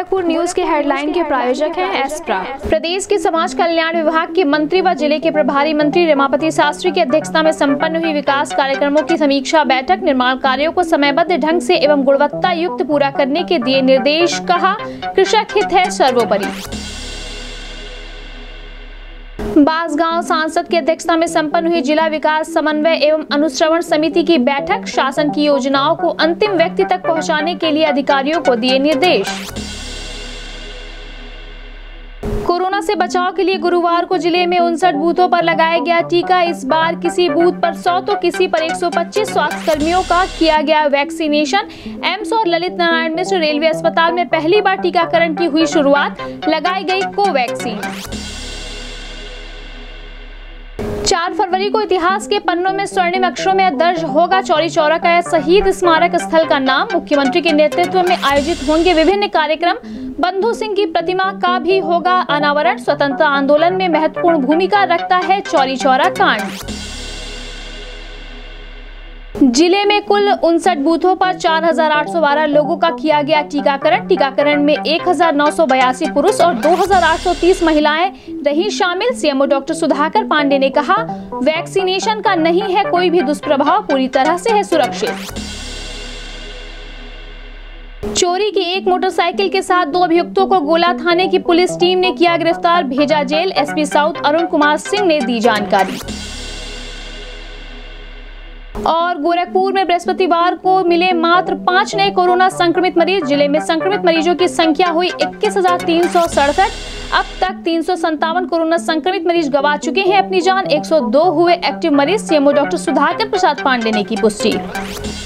Gorakhpur news के headline के प्रायोजक हैं एस्प्रा। प्रदेश के समाज कल्याण विभाग के मंत्री व जिले के प्रभारी मंत्री रमापति शास्त्री की अध्यक्षता में संपन्न हुई विकास कार्यक्रमों की समीक्षा बैठक। निर्माण कार्यों को समयबद्ध ढंग से एवं गुणवत्ता युक्त पूरा करने के दिए निर्देश। कहा, कृषक हित है सर्वोपरि। बांसगांव सांसद की अध्यक्षता में संपन्न हुई जिला विकास समन्वय एवं अनुश्रवण समिति की बैठक। शासन की योजनाओं को अंतिम व्यक्ति तक पहुंचाने के लिए अधिकारियों को दिए निर्देश। कोरोना से बचाव के लिए गुरुवार को जिले में 59 बूथों पर लगाया गया टीका। इस बार किसी बूथ पर 100 तो किसी पर 125 स्वास्थ्य कर्मियों का किया गया वैक्सीनेशन। एम्स और ललित नारायण मिश्र रेलवे अस्पताल में पहली बार टीकाकरण की हुई शुरुआत। लगाई गई कोवैक्सीन। 4 फरवरी को इतिहास के पन्नों में स्वर्णिम अक्षरों में दर्ज होगा चौरी चौरा का शहीद स्मारक स्थल का नाम। मुख्यमंत्री के नेतृत्व में आयोजित होंगे विभिन्न कार्यक्रम। बंधु सिंह की प्रतिमा का भी होगा अनावरण। स्वतंत्रता आंदोलन में महत्वपूर्ण भूमिका रखता है चौरी चौरा कांड। जिले में कुल 59 बूथों पर 4812 लोगों का किया गया टीकाकरण। टीकाकरण में 1982 पुरुष और 2830 महिलाएं रही शामिल। सीएमओ डॉक्टर सुधाकर पांडे ने कहा, वैक्सीनेशन का नहीं है कोई भी दुष्प्रभाव, पूरी तरह से है सुरक्षित। चोरी की एक मोटरसाइकिल के साथ 2 अभियुक्तों को गोला थाने की पुलिस टीम ने किया गिरफ्तार, भेजा जेल। एसपी साउथ अरुण कुमार सिंह ने दी जानकारी। और गोरखपुर में बृहस्पतिवार को मिले मात्र 5 नए कोरोना संक्रमित मरीज। जिले में संक्रमित मरीजों की संख्या हुई 21,367। अब तक 357 कोरोना संक्रमित मरीज गंवा चुके हैं अपनी जान। 102 हुए एक्टिव मरीज। सीएमओ डॉक्टर सुधाकर प्रसाद पांडे ने की पुष्टि।